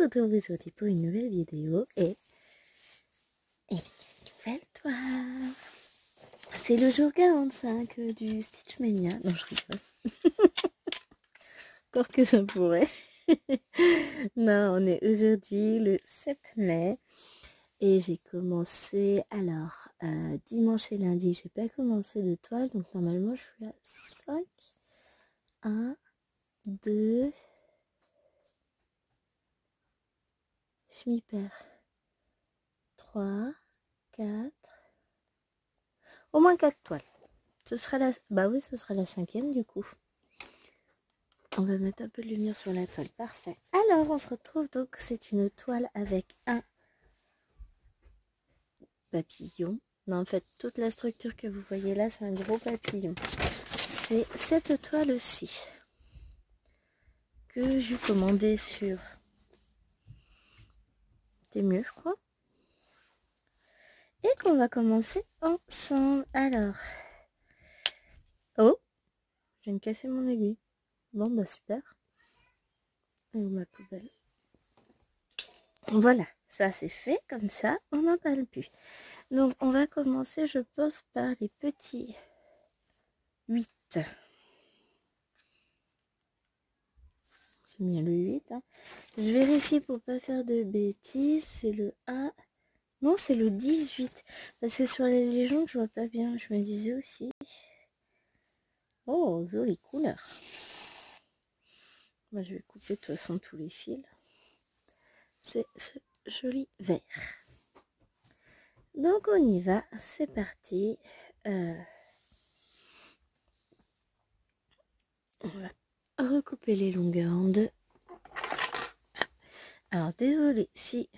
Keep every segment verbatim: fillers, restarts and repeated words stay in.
retrouve aujourd'hui pour une nouvelle vidéo et, et une nouvelle toile. C'est le jour quarante-cinq du Stitch Mania. Non, je rigole. Encore que ça pourrait. Non, on est aujourd'hui le sept mai. Et j'ai commencé, alors, euh, dimanche et lundi, j'ai pas commencé de toile. Donc normalement, je suis à cinq. un, deux... Je m'y perds. trois, quatre... Au moins quatre toiles. Ce sera la... Bah oui, ce sera la cinquième du coup. On va mettre un peu de lumière sur la toile. Parfait. Alors, on se retrouve donc. C'est une toile avec un papillon. Non, en fait, toute la structure que vous voyez là, c'est un gros papillon. C'est cette toile aussi que j'ai commandée sur Temu, je crois. Et qu'on va commencer ensemble. Alors. Oh, je viens de casser mon aiguille. Bon, bah super. Et où ma poubelle? Voilà, ça c'est fait, comme ça, on n'en parle plus. Donc, on va commencer, je pense, par les petits huit. C'est bien le huit. Hein. Je vérifie pour pas faire de bêtises. C'est le un. Non, c'est le dix-huit. Parce que sur les légendes, je vois pas bien. Je me disais aussi. Oh, jolie couleur. Moi, je vais couper de toute façon tous les fils. C'est ce joli vert. Donc, on y va. C'est parti. Euh... On va recouper les longueurs en deux. Alors, désolé si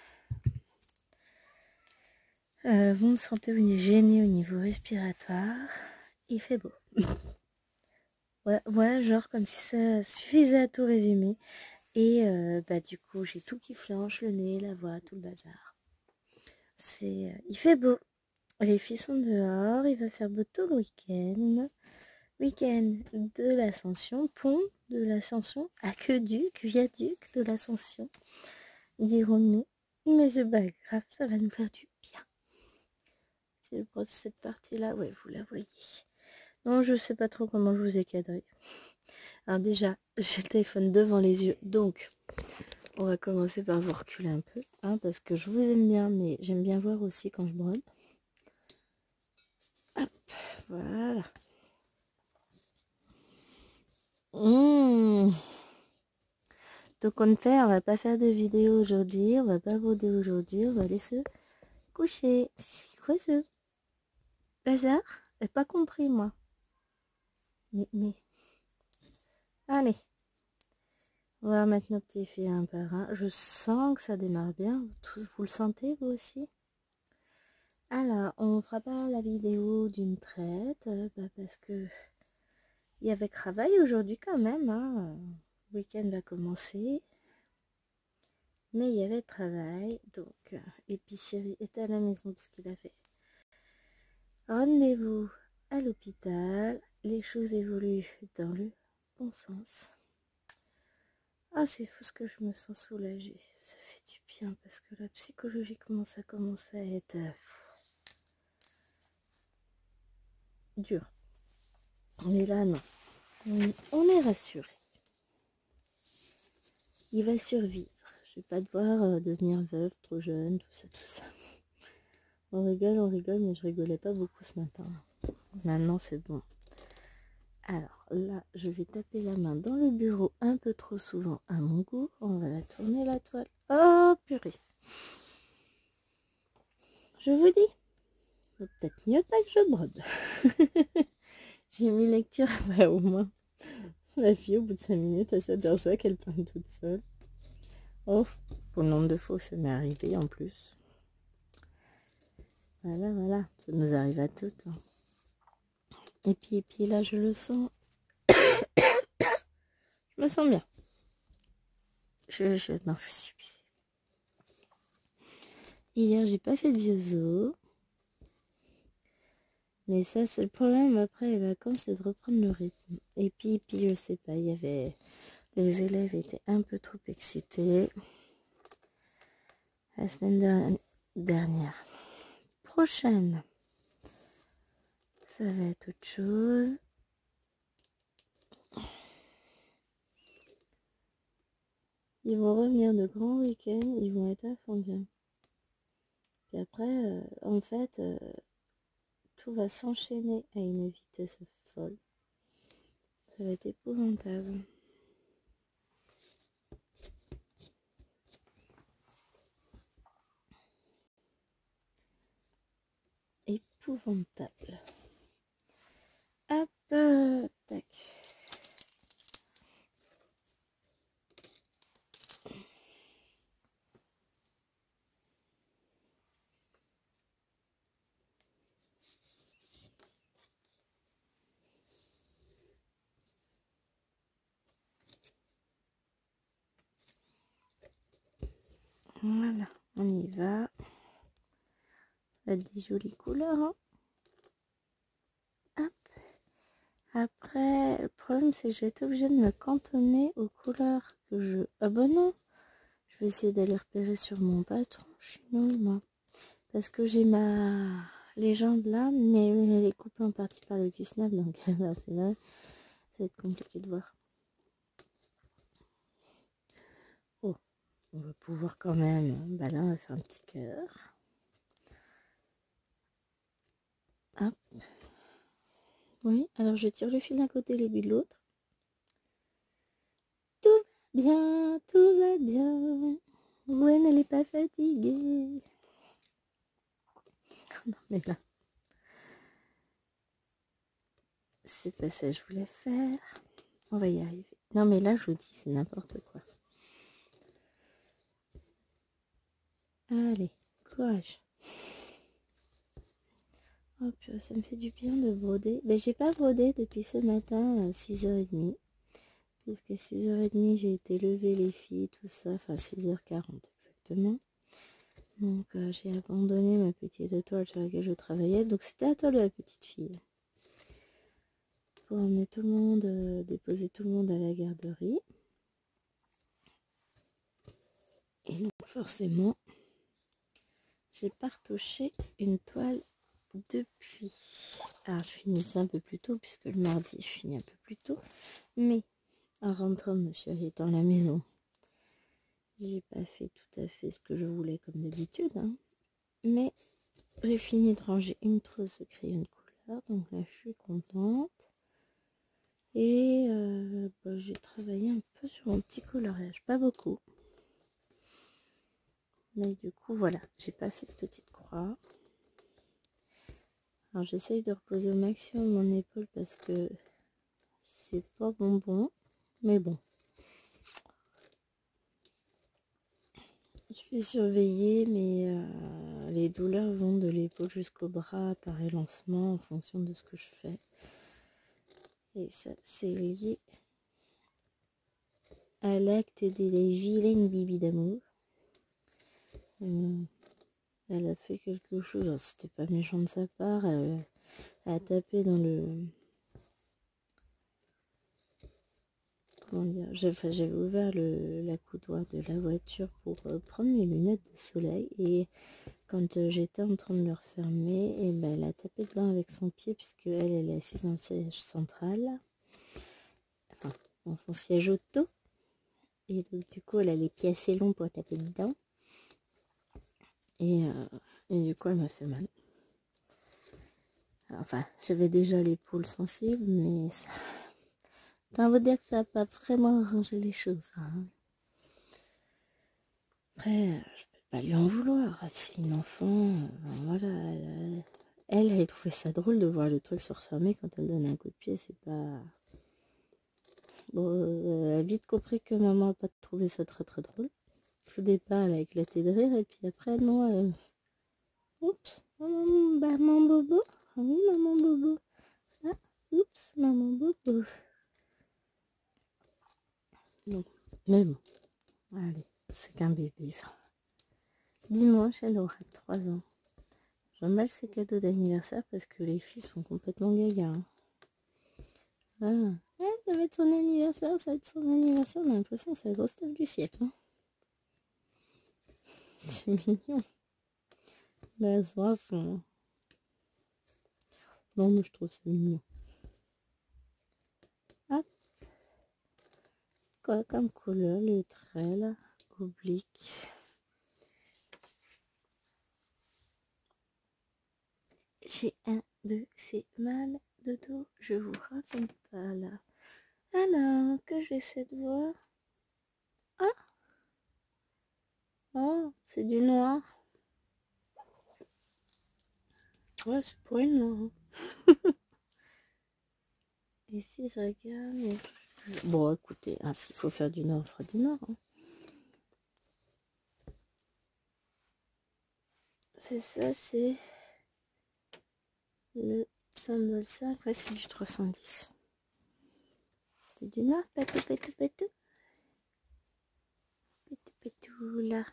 euh, vous me sentez gêné au niveau respiratoire. Il fait beau. Ouais, ouais, genre comme si ça suffisait à tout résumer. Et euh, bah du coup, j'ai tout qui flanche, le nez, la voix, tout le bazar. C'est, euh, il fait beau. Les filles sont dehors. Il va faire beau tout le week-end. Week-end de l'Ascension, pont de l'Ascension, aqueduc, viaduc de l'Ascension, dirons-nous. Mais c'est pas grave, ça va nous faire du bien. Si je brosse cette partie-là, ouais, vous la voyez. Non, je sais pas trop comment je vous ai cadré. Alors déjà, j'ai le téléphone devant les yeux, donc on va commencer par vous reculer un peu, hein, parce que je vous aime bien, mais j'aime bien voir aussi quand je brode. Hop, voilà. Mmh. Donc on fait, on va pas faire de vidéo aujourd'hui, on va pas broder aujourd'hui, on va aller se coucher. C'est quoi ce bazar? J'ai pas compris moi. Mais, mais... Allez. On va mettre nos petits fils un par un. Je sens que ça démarre bien. Vous, vous le sentez vous aussi? Alors, on fera pas la vidéo d'une traite, euh, bah parce que il y avait travail aujourd'hui quand même. Hein. Le week-end va commencer. Mais il y avait travail. Donc, et puis chéri était à la maison parce qu'il avait rendez-vous à l'hôpital. Les choses évoluent dans le bon sens. Ah, c'est fou ce que je me sens soulagée. Ça fait du bien parce que là, psychologiquement, ça commence à être euh, dur. Mais là, non. On, on est rassuré. Il va survivre. Je vais pas devoir euh, devenir veuve trop jeune, tout ça, tout ça. On rigole, on rigole, mais je rigolais pas beaucoup ce matin. Maintenant, c'est bon. Alors là, je vais taper la main dans le bureau un peu trop souvent à mon goût. On va la tourner la toile. Oh purée. Je vous dis, peut-être mieux pas que je brode. J'ai mis lecture, bah, au moins. La fille, au bout de cinq minutes, elle s'aperçoit qu'elle parle toute seule. Oh, pour le nombre de fois, ça m'est arrivé en plus. Voilà, voilà, ça nous arrive à toutes. Hein. Et puis, et puis là, je le sens. Je me sens bien. Je, je, non, je suis épuisée. Hier, j'ai pas fait de vieux os. Mais ça, c'est le problème après les vacances, c'est de reprendre le rythme. Et puis, puis, je sais pas, il y avait... Les élèves étaient un peu trop excités. la semaine de- dernière. Prochaine, ça va être autre chose. Ils vont revenir de grands week-ends, ils vont être à fond bien. Puis après, euh, en fait, euh, tout va s'enchaîner à une vitesse folle. Ça va être épouvantable. Épouvantable. Hop, euh, tac. Voilà, on y va. Ça a des jolies couleurs, hein. Hop. Après, le problème, c'est que je vais être obligée de me cantonner aux couleurs que je... Ah bah non. Je vais essayer d'aller repérer sur mon patron. Je suis nulle, moi. Parce que j'ai ma légende là, mais elle est coupée en partie par le Q-Snap, donc là, c'est là. Ça va être compliqué de voir. Oh, on va pouvoir quand même... Bah là, on va faire un petit cœur. Hop. Oui, alors je tire le fil d'un côté, l'aiguille de l'autre. Tout va bien, tout va bien. Gwen, elle n'est pas fatiguée. Oh non, mais là, c'est pas ça que je voulais faire. On va y arriver. Non, mais là, je vous dis, c'est n'importe quoi. Allez, courage. Oh, purée, ça me fait du bien de broder. Mais j'ai pas brodé depuis ce matin à six heures trente. Puisqu'à six heures trente, j'ai été lever les filles, tout ça. Enfin, six heures quarante exactement. Donc, euh, j'ai abandonné ma petite toile sur laquelle je travaillais. Donc, c'était la toile de la petite fille. Pour emmener tout le monde, euh, déposer tout le monde à la garderie. Et donc, forcément, j'ai pas retouché une toile depuis. Alors, je finissais un peu plus tôt, puisque le mardi, je finis un peu plus tôt. Mais, en rentrant, monsieur étant à la maison, j'ai pas fait tout à fait ce que je voulais comme d'habitude. Hein. Mais, j'ai fini de ranger une trousse de crayons de couleur. Donc là, je suis contente. Et euh, bah, j'ai travaillé un peu sur mon petit coloriage. Pas beaucoup. Mais du coup, voilà. J'ai pas fait de petite croix. Alors j'essaye de reposer au maximum mon épaule parce que c'est pas bonbon, mais bon. Je vais surveiller, mais euh, les douleurs vont de l'épaule jusqu'au bras par élancement en fonction de ce que je fais. Et ça, c'est lié à l'acte des vilaines bibi d'amour. Euh, elle a fait quelque chose, c'était pas méchant de sa part, elle, elle a tapé dans le... Comment dire, enfin, j'avais ouvert le, la coudoir de la voiture pour euh, prendre mes lunettes de soleil et quand euh, j'étais en train de le refermer, et ben, elle a tapé dedans avec son pied puisque elle, elle est assise dans le siège central, enfin dans son siège auto, et donc du coup elle a les pieds assez longs pour taper dedans et, euh, et du coup elle m'a fait mal. Enfin, j'avais déjà l'épaule sensible, mais ça... Enfin, on va dire que ça n'a pas vraiment arrangé les choses. Hein. Après, je peux pas lui en vouloir. C'est une enfant, euh, voilà. Elle, elle, elle trouvait ça drôle de voir le truc se refermer quand elle donnait un coup de pied. C'est pas... Bon, euh, elle a vite compris que maman n'a pas trouvé ça très très drôle. Au départ, elle a éclaté de rire, et puis après, non, elle... Oups, maman, bah, maman bobo. Ah oui, maman bobo. Ah, oups, maman bobo. Non, mais bon, allez, c'est qu'un bébé. Enfin, dimanche, elle aura trois ans. J'emballe ses cadeaux d'anniversaire parce que les filles sont complètement gaga. Hein. Ah. Ouais, ça va être son anniversaire, ça va être son anniversaire. On a l'impression que c'est la grosse teuf du siècle. Hein. C'est mignon. Bah, ça à fond. Non, mais je trouve ça mignon. Hop. Quoi comme couleur, les traits là, obliques. J'ai un, deux, c'est mal de dos. Je vous raconte pas là. Alors, que j'essaie de voir. Ah! Oh, c'est du noir. Ouais, c'est pour une noire. Et si je regarde... Bon, écoutez, hein, s'il faut faire du noir, on fera du noir. Hein. C'est ça, c'est le symbole cinq. Ouais, c'est du trois cent dix. C'est du noir, patou, patou, patou. Patou, patou, là.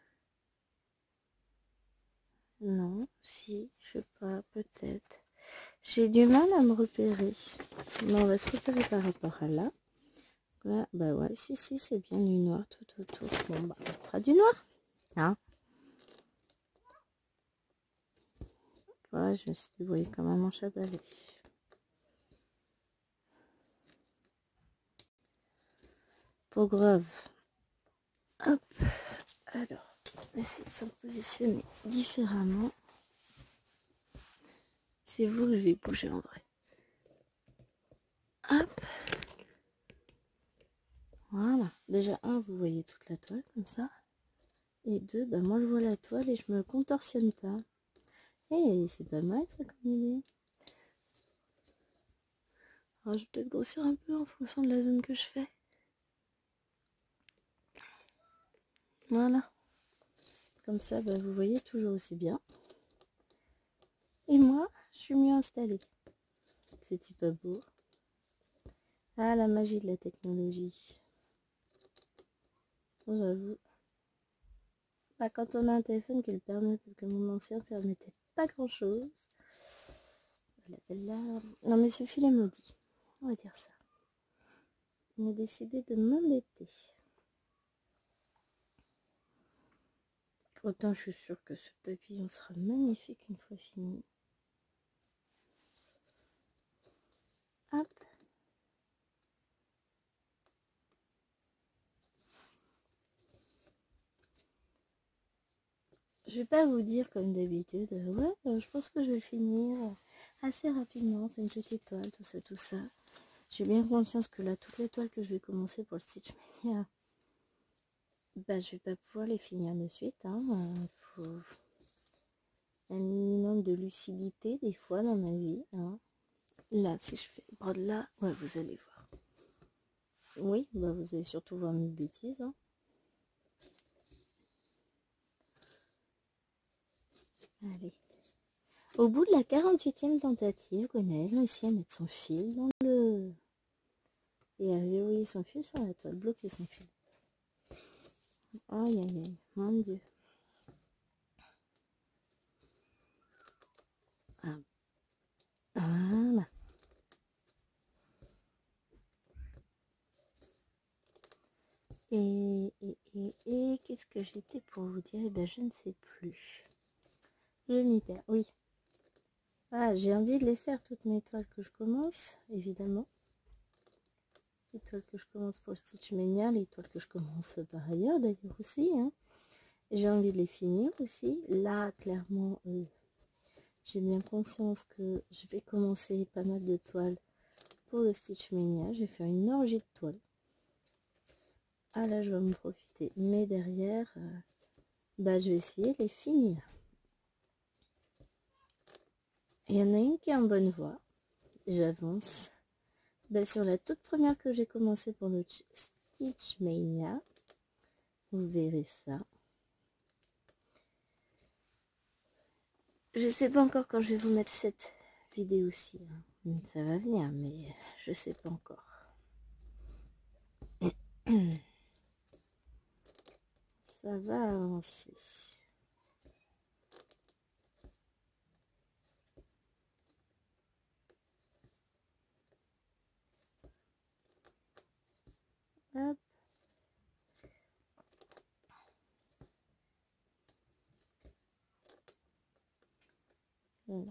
Non, si, je sais pas, peut-être. J'ai du mal à me repérer. Mais on va se repérer par rapport à là. Là, bah ouais, si, si, c'est bien du noir tout autour. Bon, bah, on fera du noir. Hein? Ouais, je me suis débrouillée comme un manche à balai. Peau grave. Hop. Alors, on va essayer de se positionner différemment. C'est vous que je vais bouger en vrai. Hop. Voilà. Déjà, un, vous voyez toute la toile comme ça. Et deux, bah moi je vois la toile et je me contorsionne pas. Et c'est pas mal ça comme idée. Alors, je vais peut-être grossir un peu en fonction de la zone que je fais. Voilà. Comme ça, bah, vous voyez toujours aussi bien. Et moi, je suis mieux installée. C'est-tu pas beau? Ah, la magie de la technologie. Bon, j'avoue. Bah, quand on a un téléphone qui le permet, parce que mon ancien ne permettait pas grand-chose. Non, mais ce fil est maudit. On va dire ça. On a décidé de m'embêter. Autant je suis sûre que ce papillon sera magnifique une fois fini. Hop. Je vais pas vous dire comme d'habitude, ouais, euh, je pense que je vais le finir assez rapidement, c'est une petite toile, tout ça, tout ça. J'ai bien conscience que là, toutes les toiles que je vais commencer pour le Stitch Mania, bah, je vais pas pouvoir les finir de suite. Hein. Euh, faut un minimum de lucidité des fois dans ma vie. Hein. Là, si je fais brode là, ouais, vous allez voir. Oui, bah, vous allez surtout voir mes bêtises. Hein. Allez. Au bout de la quarante-huitième tentative, Gwenaëlle a réussi à mettre son fil dans le... et à verrouiller son fil sur la toile, bloquer son fil. Aïe aïe aïe, mon Dieu. Ah. Voilà. Et, et, et, et qu'est-ce que j'étais pour vous dire? Eh ben, je ne sais plus. Je m'y perds, oui. Ah, j'ai envie de les faire, toutes mes toiles que je commence, évidemment. Les toiles que je commence pour Stitch Mania, les toiles que je commence par ailleurs, d'ailleurs aussi. Hein. J'ai envie de les finir aussi. Là, clairement, euh, j'ai bien conscience que je vais commencer pas mal de toiles pour le Stitch Mania. Je vais faire une orgie de toiles. Ah là, je vais me profiter. Mais derrière, euh, bah, je vais essayer de les finir. Il y en a une qui est en bonne voie. J'avance. Bah, sur la toute première que j'ai commencé pour le Stitch Mania. Vous verrez ça. Je sais pas encore quand je vais vous mettre cette vidéo-ci. Hein. Ça va venir, mais je sais pas encore. Ça va avancer. Hop. là.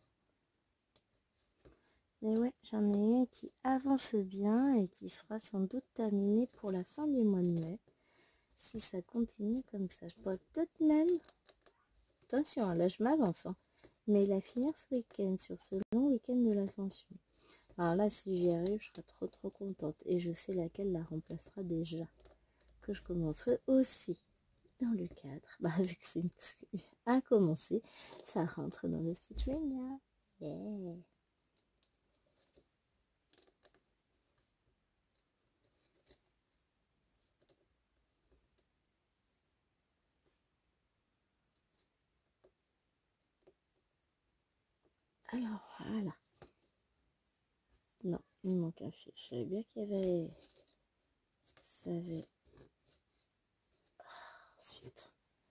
Mais ouais, j'en ai une qui avance bien et qui sera sans doute terminée pour la fin du mois de mai. Si ça continue comme ça, je pourrais peut-être même... Attention, là je m'avance. Hein. Mais la finir ce week-end, sur ce long week-end de l'Ascension. Alors là, si j'y arrive, je serai trop trop contente. Et je sais laquelle la remplacera déjà. Que je commencerai aussi dans le cadre. Bah, vu que c'est une... à commencer, ça rentre dans le Stitch Mania. Yeah. Alors, voilà. Non, il manque un fil. Je savais bien qu'il y avait... Ça avait... Ensuite.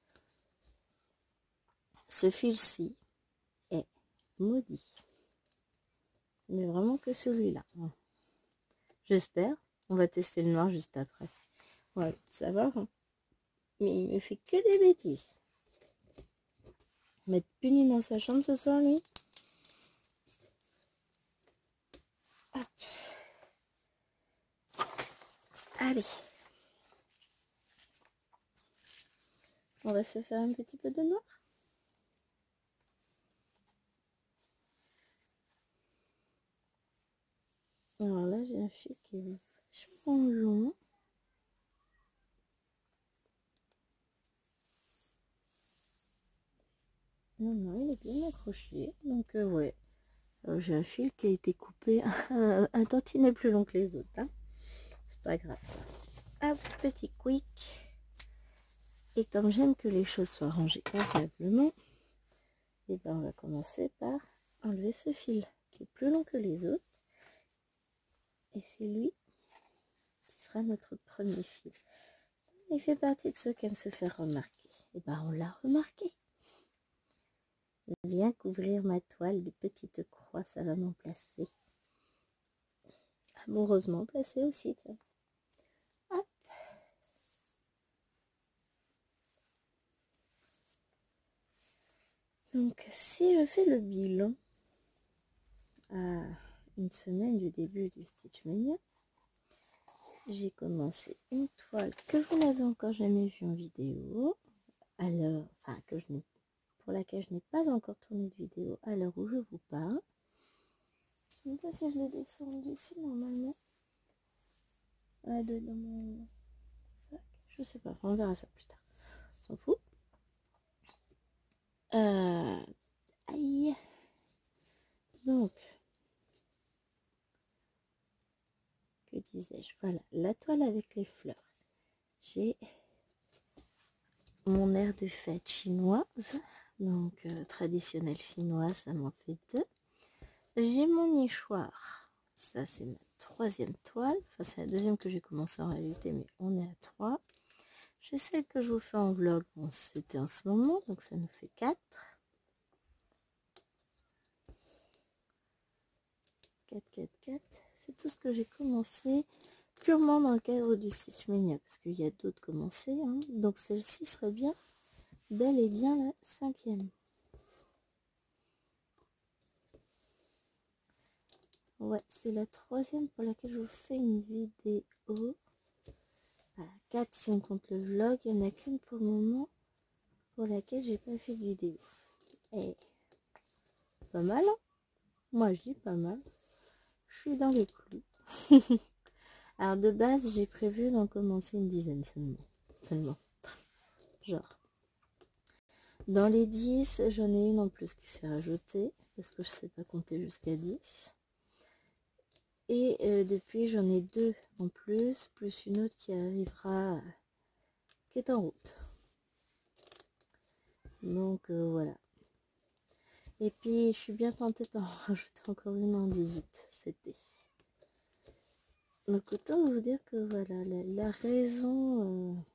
Ce fil-ci est maudit. Mais vraiment que celui-là. J'espère. On va tester le noir juste après. Ouais, ça va. Hein. Mais il me fait que des bêtises. Il va être puni dans sa chambre ce soir, lui. Hop. Allez. On va se faire un petit peu de noir. Alors là, j'ai un fil qui est vachement long. Non, non, il est bien accroché. Donc, euh, ouais. J'ai un fil qui a été coupé un, un tantinet plus long que les autres. Hein. C'est pas grave, ça. Hop, petit quick. Et comme j'aime que les choses soient rangées convenablement, et ben on va commencer par enlever ce fil qui est plus long que les autres. Et c'est lui qui sera notre premier fil. Il fait partie de ceux qui aiment se faire remarquer. Et ben on l'a remarqué. Viens couvrir ma toile de petites croix, ça va m'en placer. Amoureusement placé aussi. Ça. Hop. Donc si je fais le bilan à une semaine du début du Stitch Mania, j'ai commencé une toile que vous n'avez encore jamais vue en vidéo, alors, enfin que je n'ai, pour laquelle je n'ai pas encore tourné de vidéo à l'heure où je vous parle. Je ne sais pas si je l'ai descendu ici normalement. Ah, de, dans mon sac, je sais pas, enfin, on verra ça plus tard. On s'en fout. Euh, aïe. Donc, que disais-je? Voilà, la toile avec les fleurs. J'ai mon air de fête chinoise, donc euh, traditionnelle chinoise, ça m'en fait deux. J'ai mon nichoir, ça c'est ma troisième toile, enfin c'est la deuxième que j'ai commencé en réalité, mais on est à trois. J'ai celle que je vous fais en vlog, bon c'était en ce moment, donc ça nous fait quatre. quatre, quatre, quatre, c'est tout ce que j'ai commencé purement dans le cadre du Stitch Mania, parce qu'il y a d'autres commencés, hein. Donc celle-ci serait bien, bel et bien la cinquième. Ouais, c'est la troisième pour laquelle je vous fais une vidéo. Voilà, quatre si on compte le vlog, il n'y en a qu'une pour le moment pour laquelle j'ai pas fait de vidéo. Et pas mal, hein. Moi je dis pas mal. Je suis dans les clous. Alors de base, j'ai prévu d'en commencer une dizaine seulement. Seulement. Genre. Dans les dix, j'en ai une en plus qui s'est rajoutée, parce que je sais pas compter jusqu'à dix. Et euh, depuis, j'en ai deux en plus, plus une autre qui arrivera, qui est en route. Donc euh, voilà. Et puis, je suis bien tentée d'en rajouter encore une en dix-huit. C'était. Donc autant vous dire que voilà, la, la raison... Euh,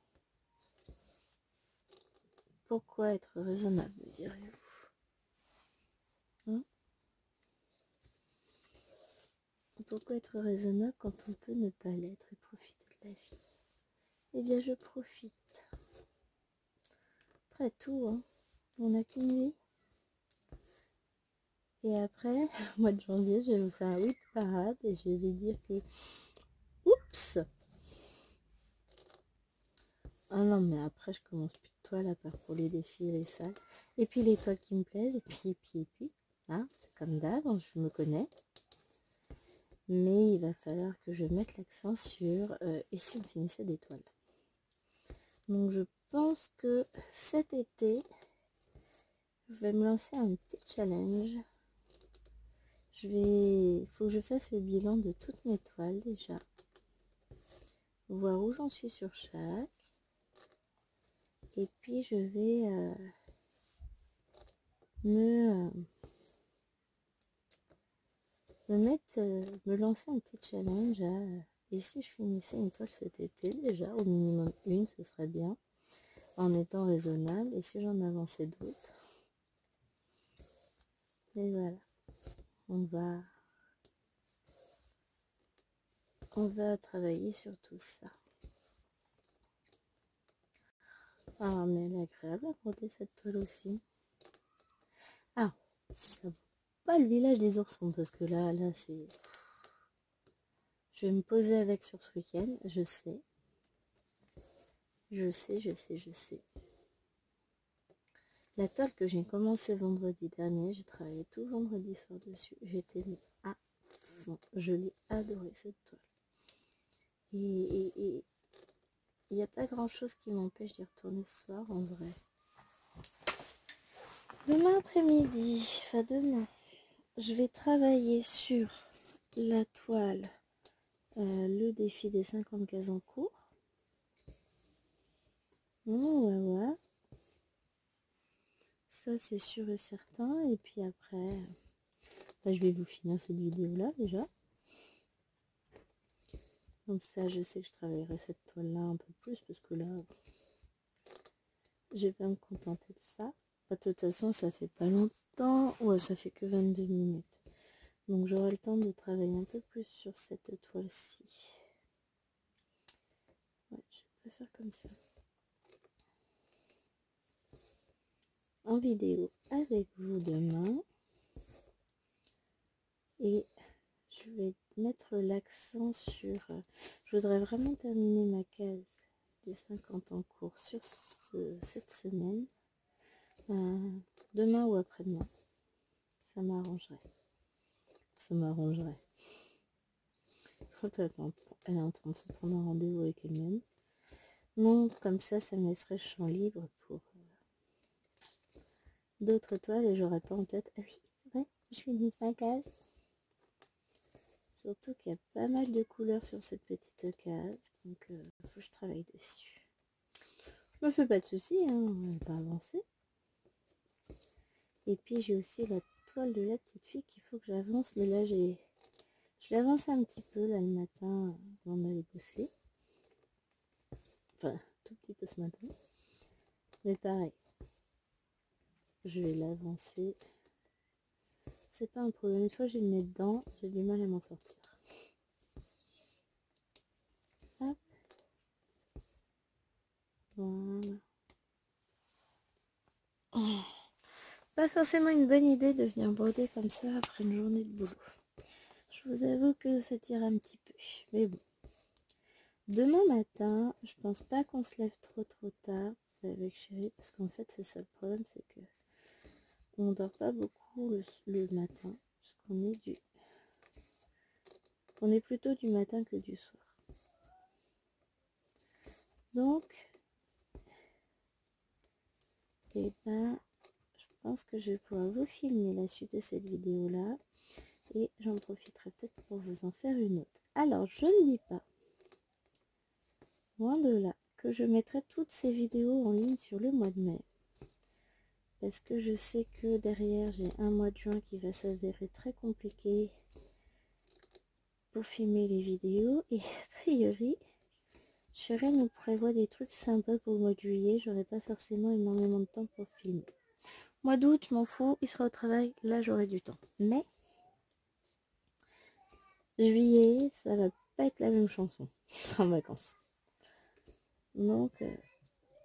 pourquoi être raisonnable, me direz-vous, hein? Pourquoi être raisonnable quand on peut ne pas l'être et profiter de la vie? Eh bien, je profite. Après tout, hein, on n'a qu'une vie. Et après, au mois de janvier, je vais vous faire un oui de parade et je vais dire que... Oups! Ah non, mais après, je commence plus de toile à part pour les défis et les salles. Et puis les toiles qui me plaisent, et puis, et puis, et puis. Hein, comme d'hab, je me connais. Mais il va falloir que je mette l'accent sur euh, et si on finissait des toiles. Donc je pense que cet été, je vais me lancer un petit challenge. Je vais, il faut que je fasse le bilan de toutes mes toiles déjà. Voir où j'en suis sur chaque. Et puis je vais euh, me, euh, me mettre, euh, me lancer un petit challenge. À, et si je finissais une toile cet été déjà, au minimum une, ce serait bien. En étant raisonnable. Et si j'en avançais d'autres. Et voilà. On va, on va travailler sur tout ça. Ah, mais elle est agréable à porter cette toile aussi. Ah, ça vaut pas le village des oursons parce que là, là, c'est... Je vais me poser avec sur ce week-end, je sais. Je sais, je sais, je sais. La toile que j'ai commencé vendredi dernier, j'ai travaillé tout vendredi soir dessus. J'étais à fond. Je l'ai adoré cette toile. Et il n'y a pas grand chose qui m'empêche d'y retourner ce soir en vrai. Demain après-midi, enfin demain, je vais travailler sur la toile, euh, le défi des cinquante cases en cours. Mmh, ouais, ouais. Ça, c'est sûr et certain. Et puis après, bah, je vais vous finir cette vidéo-là déjà. Donc ça, je sais que je travaillerai cette toile-là un peu plus parce que là, je vais pas me contenter de ça. Bah, de toute façon, ça fait pas longtemps. Ouais, ça fait que vingt-deux minutes. Donc j'aurai le temps de travailler un peu plus sur cette toile-ci. Ouais, je vais faire comme ça. En vidéo avec vous demain. Et je vais mettre l'accent sur... Euh, je voudrais vraiment terminer ma case du cinquante en cours sur ce, cette semaine. Euh, demain ou après-demain. Ça m'arrangerait. Ça m'arrangerait. Elle est en train de se prendre un rendez-vous avec elle-même. Non, comme ça, ça me laisserait champ libre pour euh, d'autres toiles et j'aurais pas en tête. Ah oui, ouais, je finis ma case. Surtout qu'il y a pas mal de couleurs sur cette petite case, donc il euh, faut que je travaille dessus. Je me fais pas de soucis, hein, on va pas avancer. Et puis j'ai aussi la toile de la petite fille qu'il faut que j'avance, mais là j'ai, je l'avance un petit peu là le matin avant d'aller bosser. Enfin, tout petit peu ce matin. Mais pareil, je vais l'avancer. C'est pas un problème. Une fois j'ai le nez dedans, j'ai du mal à m'en sortir. Hop. Voilà. Oh. Pas forcément une bonne idée de venir broder comme ça après une journée de boulot. Je vous avoue que ça tire un petit peu. Mais bon. Demain matin, je pense pas qu'on se lève trop trop tard avec chérie. Parce qu'en fait, c'est ça le problème, c'est que on dort pas beaucoup le, le matin. Parce qu'on est du... On est plutôt du matin que du soir. Donc, et ben, je pense que je vais pouvoir vous filmer la suite de cette vidéo-là. Et j'en profiterai peut-être pour vous en faire une autre. Alors, je ne dis pas, loin de là, que je mettrai toutes ces vidéos en ligne sur le mois de mai. Parce que je sais que derrière, j'ai un mois de juin qui va s'avérer très compliqué pour filmer les vidéos. Et a priori, Chérie nous prévoit des trucs sympas pour le mois de juillet. J'aurai pas forcément énormément de temps pour filmer. Mois d'août, je m'en fous, il sera au travail. Là, j'aurai du temps. Mais juillet, ça va pas être la même chanson. Il sera en vacances. Donc, euh,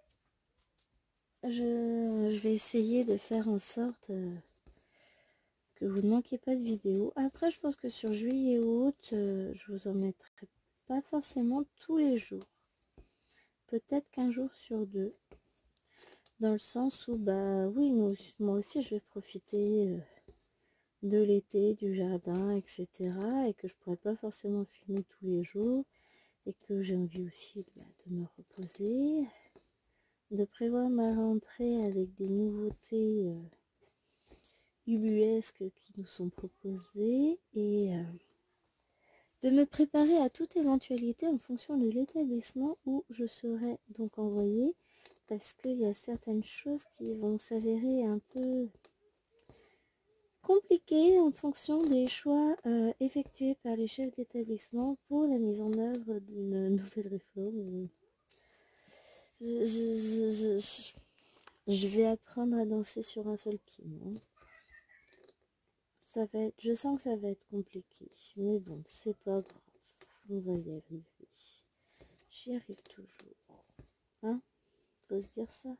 je, je vais essayer de faire en sorte euh, que vous ne manquiez pas de vidéos. Après, je pense que sur juillet et août, euh, je vous en mettrai pas forcément tous les jours. Peut-être qu'un jour sur deux. Dans le sens où, bah oui, nous, moi aussi, je vais profiter euh, de l'été, du jardin, et cetera. Et que je pourrais pas forcément filmer tous les jours. Et que j'ai envie aussi bah, de me reposer. De prévoir ma rentrée avec des nouveautés euh, ubuesques qui nous sont proposées. Et... Euh, de me préparer à toute éventualité en fonction de l'établissement où je serai donc envoyée, parce qu'il y a certaines choses qui vont s'avérer un peu compliquées en fonction des choix euh, effectués par les chefs d'établissement pour la mise en œuvre d'une nouvelle réforme. Je, je, je, je, je vais apprendre à danser sur un seul pied, non ? Ça va être, je sens que ça va être compliqué, mais bon, c'est pas grave. On va y arriver. J'y arrive toujours. Hein? Faut se dire ça.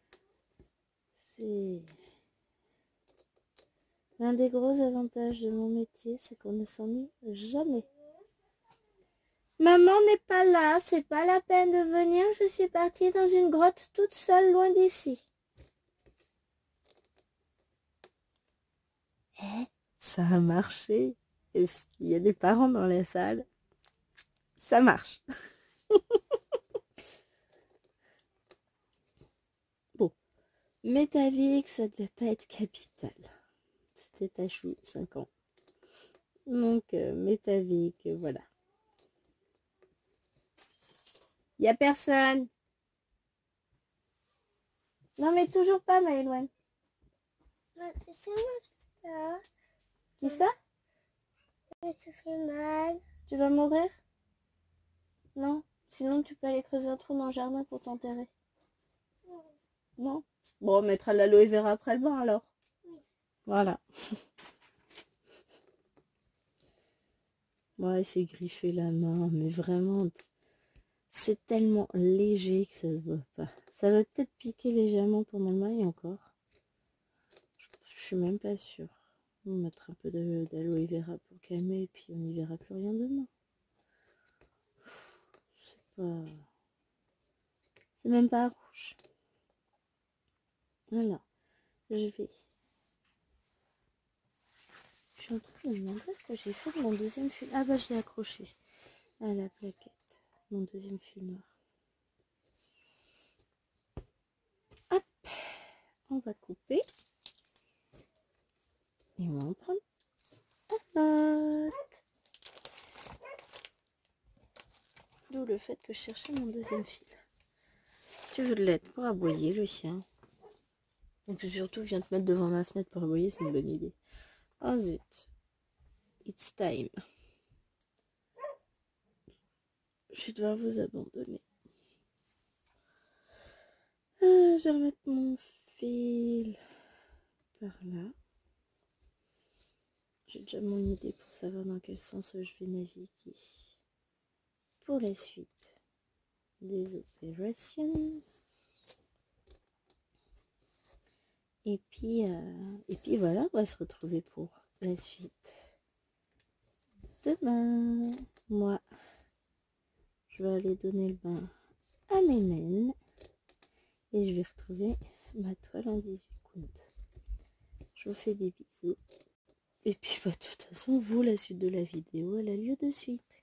C'est l'un des gros avantages de mon métier, c'est qu'on ne s'ennuie jamais. Maman n'est pas là, c'est pas la peine de venir, je suis partie dans une grotte toute seule loin d'ici. Eh, ça a marché. Est-ce qu'il y a des parents dans la salle? Ça marche. Bon, mais ta vie que ça devait pas être capital. C'était ta chou, cinq ans. Donc, euh, métavique, voilà. Y a personne. Non, mais toujours pas, Maëloine. Tu sais, ça. Qui ça? Tu fais mal. Tu vas mourir? Non. Sinon, tu peux aller creuser un trou dans le jardin pour t'enterrer. Non. Non? Bon, on mettra de l'aloe vera après le bain, alors. Oui. Voilà. Ouais, c'est griffer la main, mais vraiment, c'est tellement léger que ça se voit pas. Ça va peut-être piquer légèrement pendant le bain et encore. Je, je suis même pas sûre. On va mettre un peu d'aloe vera pour calmer et puis on n'y verra plus rien demain. C'est pas... C'est même pas rouge. Voilà. Je vais... Je suis en train de me demander ce que j'ai fait de mon deuxième fil. Ah bah je l'ai accroché à la plaquette. Mon deuxième fil noir. Hop. On va couper. Et on va en prendre un autre. D'où le fait que je cherchais mon deuxième fil. Tu veux de l'aide pour aboyer le chien. Et puis surtout, viens te mettre devant ma fenêtre pour aboyer, c'est une bonne idée. Oh zut. It's time. Je vais devoir vous abandonner. Ah, je vais remettre mon fil par là. J'ai déjà mon idée pour savoir dans quel sens je vais naviguer pour la suite des opérations. Et puis, euh, et puis voilà, on va se retrouver pour la suite demain. Moi, je vais aller donner le bain à mes naines et je vais retrouver ma toile en dix-huit comptes. Je vous fais des bisous. Et puis, bah, de toute façon, vous, la suite de la vidéo, elle a lieu de suite.